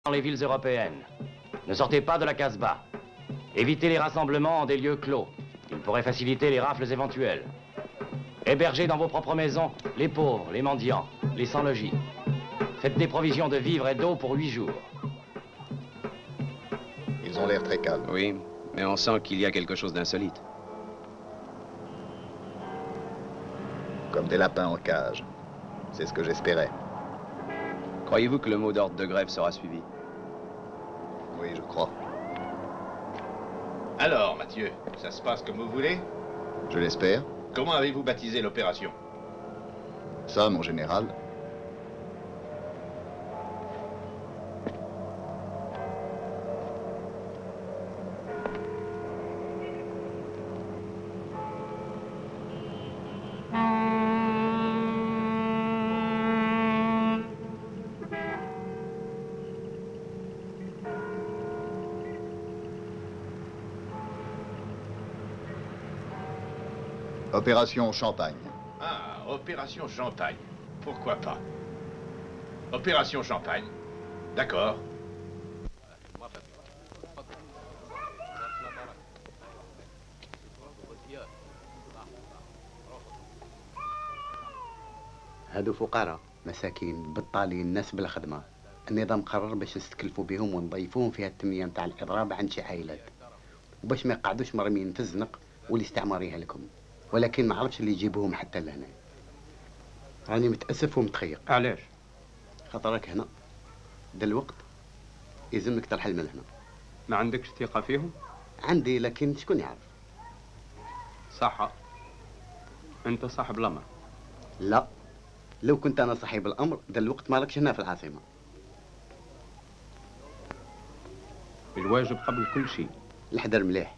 dans les villes européennes. Ne sortez pas de la Casbah. Évitez les rassemblements en des lieux clos. Ils pourraient faciliter les rafles éventuelles. Hébergez dans vos propres maisons les pauvres, les mendiants, les sans-logis. Faites des provisions de vivres et d'eau pour 8 jours. Ils ont l'air très calmes. Oui, mais on sent qu'il y a quelque chose d'insolite. Comme des lapins en cage. C'est ce que j'espérais. Croyez-vous que le mot d'ordre de grève sera suivi? Oui, je crois. Alors, Mathieu, ça se passe comme vous voulez? Je l'espère. Comment avez-vous baptisé l'opération? Ça, mon général. Opération Champagne. Ah, Opération Champagne. Pourquoi pas? Opération Champagne. D'accord. هادو فقراء مساكين بطالين ناس بلا خدمة. النظام قرر باش نستكلفوا بهم ونضيفوهم في هالتمنية متاع الإضراب عند شي عائلات وباش ما يقعدوش مرميين في الزنق والاستعمار يهلكهم. ولكن ما عرفش اللي يجيبوهم حتى لهنا. راني متأسف ومتخيق. علاش؟ خاطرك هنا دلوقت يلزمك ترحل من هنا. ما عندكش ثقة فيهم؟ عندي لكن شكون يعرف؟ صح. انت صاحب الامر. لا، لو كنت انا صاحب الامر دلوقت مالكش هنا في العاصمة. الواجب قبل كل شيء. الحذر مليح.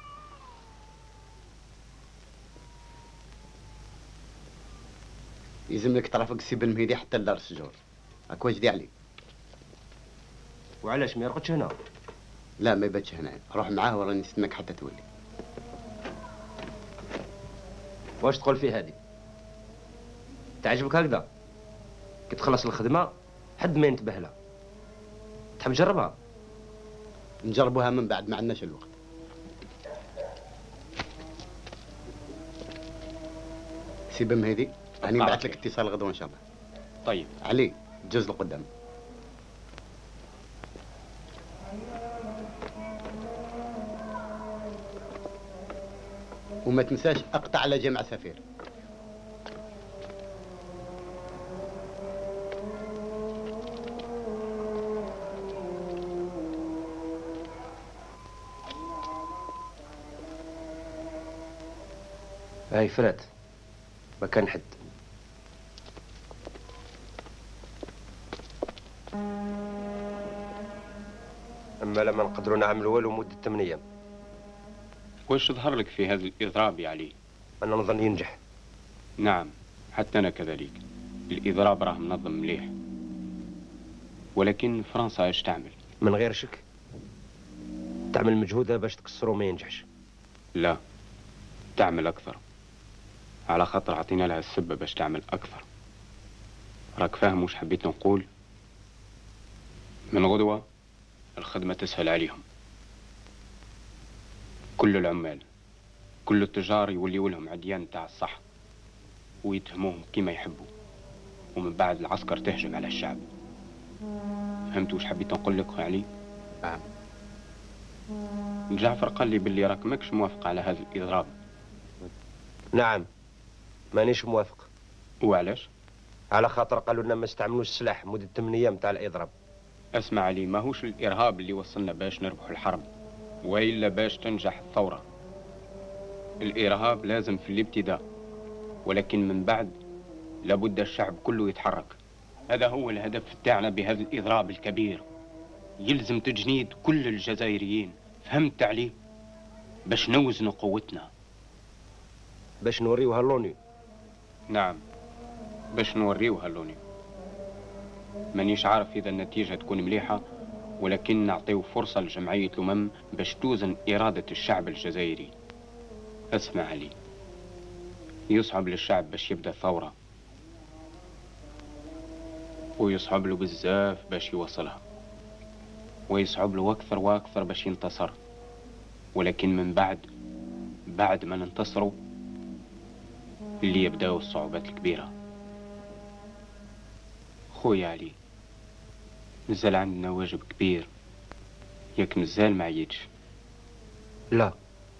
يلزمك ترافق السي بن مهدي حتى لدار السجور. هاك واجدي عليه. وعلاش ما يرقدش هنا؟ لا ما يباتش هنا، روح معاه وراني نستناك حتى تولي. واش تقول في هذه؟ تعجبك هكذا؟ كي تخلص الخدمة حد ما ينتبه لها. تحب تجربها؟ نجربوها من بعد، ما عندناش الوقت. سي بن مهدي راني نبعث لك اتصال غدوه ان شاء الله. طيب. علي جوز لقدام. وما تنساش اقطع على جامع سفير. هاي فرات ما كان حد. اما لما نقدروا نعملوا والو مده 8 ايام. واش ظهر لك في هذا الاضراب يا علي؟ انا نظن ينجح. نعم، حتى انا كذلك. الاضراب راه منظم مليح، ولكن فرنسا ايش تعمل؟ من غير شك تعمل مجهودها باش تكسروا ما ينجحش. لا، تعمل اكثر، على خاطر عطينا لها السبة باش تعمل اكثر. راك فاهم وش حبيت نقول؟ من غدوة الخدمة تسهل عليهم. كل العمال كل التجار يوليوا لهم عديان تاع الصح ويتهموهم كيما يحبوا، ومن بعد العسكر تهجم على الشعب. فهمت وش حبيت نقول لك يا علي؟ نعم. جعفر قال لي باللي راك ماكش موافق على هذا الإضراب. نعم مانيش موافق. وعلاش؟ على خاطر قالوا لنا ما استعملوش السلاح مدة 8 ايام تاع الإضراب. اسمع علي، ماهوش الإرهاب اللي وصلنا باش نربح الحرب وإلا باش تنجح الثورة. الإرهاب لازم في الابتداء، ولكن من بعد لابد الشعب كله يتحرك. هذا هو الهدف تاعنا بهذا الإضراب الكبير. يلزم تجنيد كل الجزائريين، فهمت علي؟ باش نوزنوا قوتنا، باش نوريوها لوني. نعم، باش نوريوها لوني. مانيش عارف إذا النتيجة تكون مليحة، ولكن نعطيو فرصة لجمعية الأمم باش توزن إرادة الشعب الجزائري. اسمع علي، يصعب للشعب باش يبدأ الثورة، ويصعب له بزاف باش يوصلها. ويصعب له أكثر وأكثر باش ينتصر. ولكن من بعد ما ننتصروا اللي يبداو الصعوبات الكبيرة. خويا علي، مازال عندنا واجب كبير، ياك مازال ما عييتش؟ لا.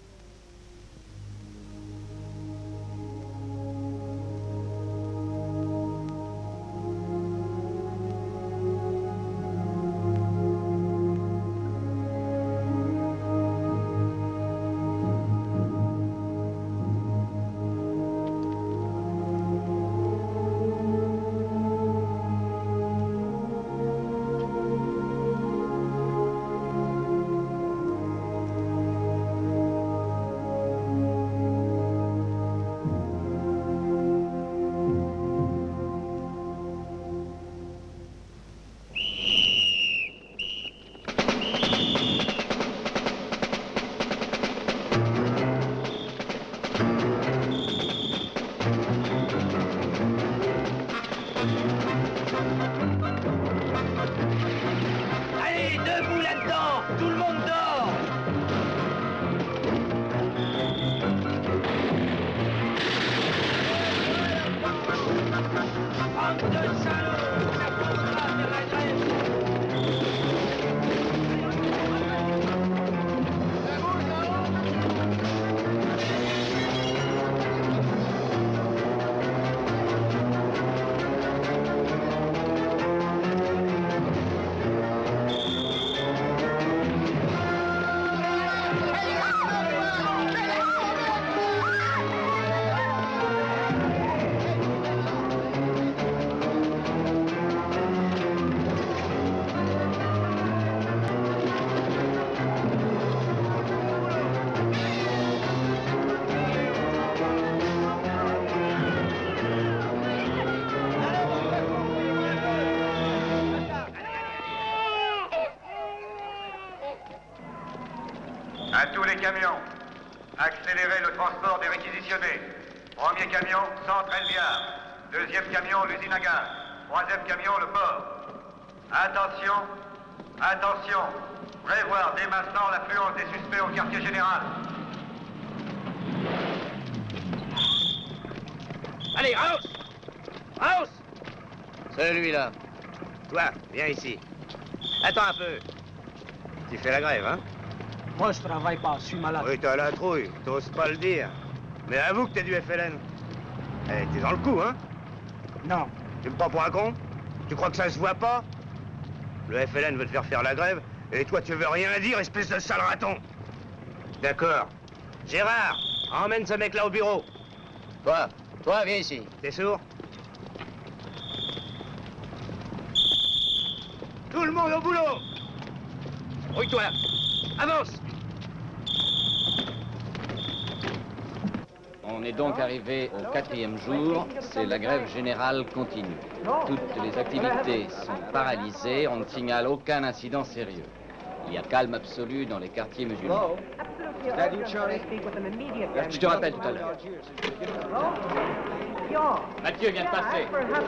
À tous les camions, accélérez le transport des réquisitionnés. Premier camion, centre Elviard. Deuxième camion, l'usine à gaz. Troisième camion, le port. Attention, attention. Prévoir dès maintenant l'affluence des suspects au quartier général. Allez, Raus! Raus! Celui-là. Toi, viens ici. Attends un peu. Tu fais la grève, hein? Moi, je travaille pas, je suis malade. Oui, t'as la trouille, t'oses pas le dire. Mais avoue que t'es du FLN. Eh, t'es dans le coup, hein? Non. Tu me prends pour un con? Tu crois que ça se voit pas? Le FLN veut te faire la grève, et toi, tu veux rien dire, espèce de sale raton. D'accord. Gérard, emmène ce mec-là au bureau. Toi, viens ici. T'es sourd? Tout le monde au boulot! Rouille-toi! Avance! On est donc arrivé au 4e jour, c'est la grève générale continue. Toutes les activités sont paralysées, on ne signale aucun incident sérieux. Il y a calme absolu dans les quartiers musulmans. Je te rappelle tout à l'heure. Mathieu vient de passer.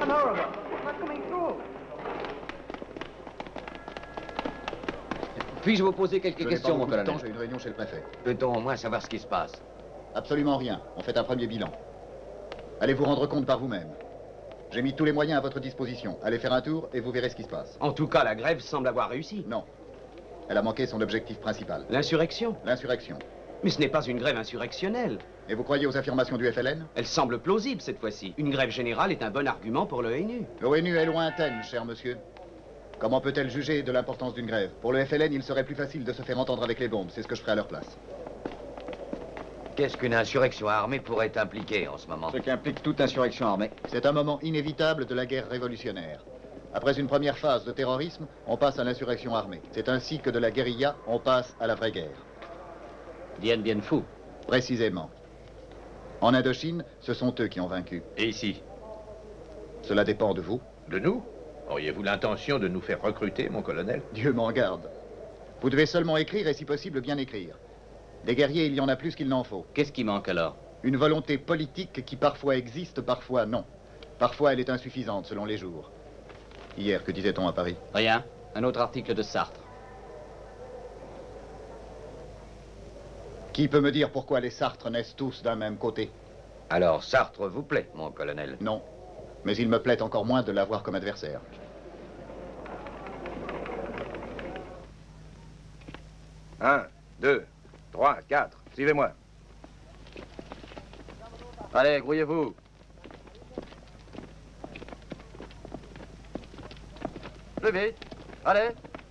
Puis-je vous poser quelques questions, mon colonel? J'ai une réunion chez le préfet. Peut-on au moins savoir ce qui se passe? Absolument rien. On fait un premier bilan. Allez vous rendre compte par vous-même. J'ai mis tous les moyens à votre disposition. Allez faire un tour et vous verrez ce qui se passe. En tout cas, la grève semble avoir réussi. Non. Elle a manqué son objectif principal. L'insurrection? L'insurrection. Mais ce n'est pas une grève insurrectionnelle. Et vous croyez aux affirmations du FLN? Elle semble plausible cette fois-ci. Une grève générale est un bon argument pour l'ONU. L'ONU est lointaine, cher monsieur. Comment peut-elle juger de l'importance d'une grève? Pour le FLN, il serait plus facile de se faire entendre avec les bombes. C'est ce que je ferai à leur place. Qu'est-ce qu'une insurrection armée pourrait impliquer en ce moment? Ce qui implique toute insurrection armée. C'est un moment inévitable de la guerre révolutionnaire. Après une première phase de terrorisme, on passe à l'insurrection armée. C'est ainsi que de la guérilla, on passe à la vraie guerre. Dien Bien Phu. Précisément. En Indochine, ce sont eux qui ont vaincu. Et ici? Cela dépend de vous. De nous? Auriez-vous l'intention de nous faire recruter, mon colonel? Dieu m'en garde. Vous devez seulement écrire et si possible bien écrire. Des guerriers, il y en a plus qu'il n'en faut. Qu'est-ce qui manque alors? Une volonté politique qui parfois existe, parfois non. Parfois elle est insuffisante selon les jours. Hier, que disait-on à Paris? Rien. Un autre article de Sartre. Qui peut me dire pourquoi les Sartres naissent tous d'un même côté? Alors, Sartre vous plaît, mon colonel? Non. Mais il me plaît encore moins de l'avoir comme adversaire. Un, 2, 3, 4. Suivez-moi. Allez, grouillez-vous. Plus vite. Allez.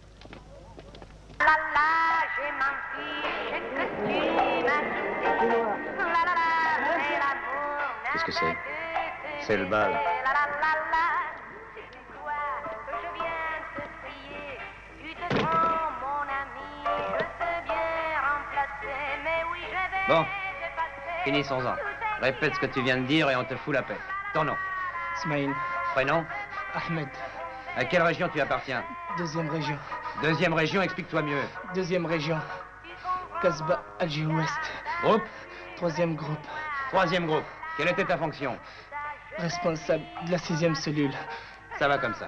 j'ai menti, que tu m'as Qu'est-ce que c'est? C'est le bal. Bon, finissons-en. Répète ce que tu viens de dire et on te fout la paix. Ton nom? Smaïn. Prénom? Ahmed. À quelle région tu appartiens? Deuxième région. Deuxième région, explique-toi mieux. Deuxième région. Casbah, Alger Ouest. Groupe? Troisième groupe. Troisième groupe. Quelle était ta fonction? Responsable de la 6e cellule. Ça va comme ça.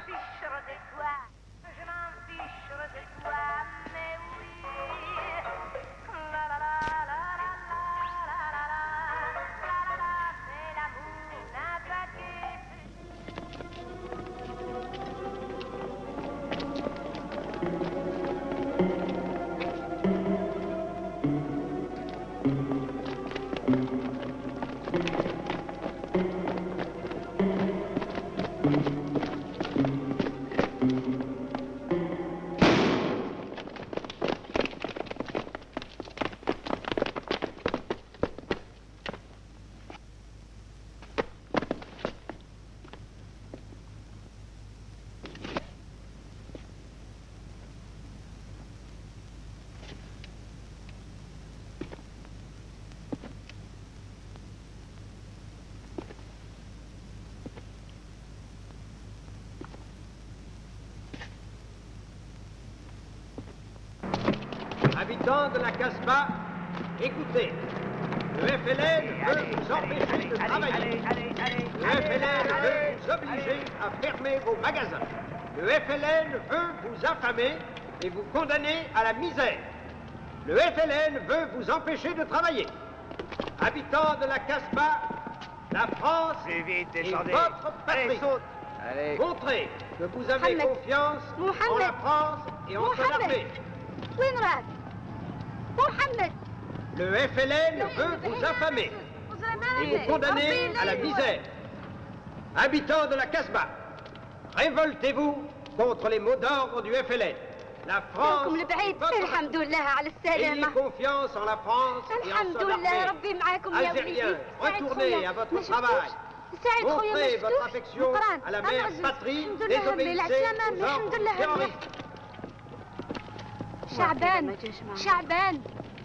Habitants de la Casbah, écoutez. Le FLN veut vous empêcher de travailler. Le FLN veut vous obliger à fermer vos magasins. Le FLN veut vous affamer et vous condamner à la misère. Le FLN veut vous empêcher de travailler. Habitants de la Casbah, la France est votre patrie. Allez. Montrez que vous avez confiance en la France et en son armée. Le FLN veut vous affamer et vous condamner à la misère. Habitants de la Casbah, révoltez-vous contre les mots d'ordre du FLN. La France est votre... Ayez confiance en la France et en son armée. Algériens, retournez à votre travail. Montrez votre affection à la mère patrie, désobéissez aux ordres terroristes. شعبان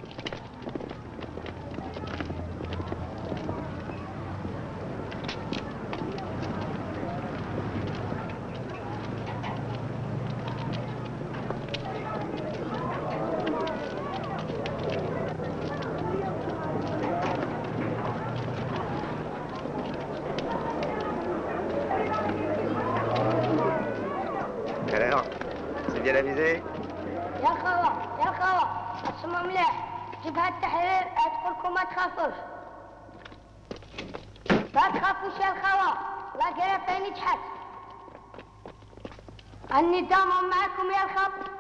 Alors, c'est bien avisé? يا الخوة اسمع مليح جبهة التحرير ادخلكم ما تخافوش ما تخافوش يا الخوة لا قريب نجحت النظام معكم يا الخوة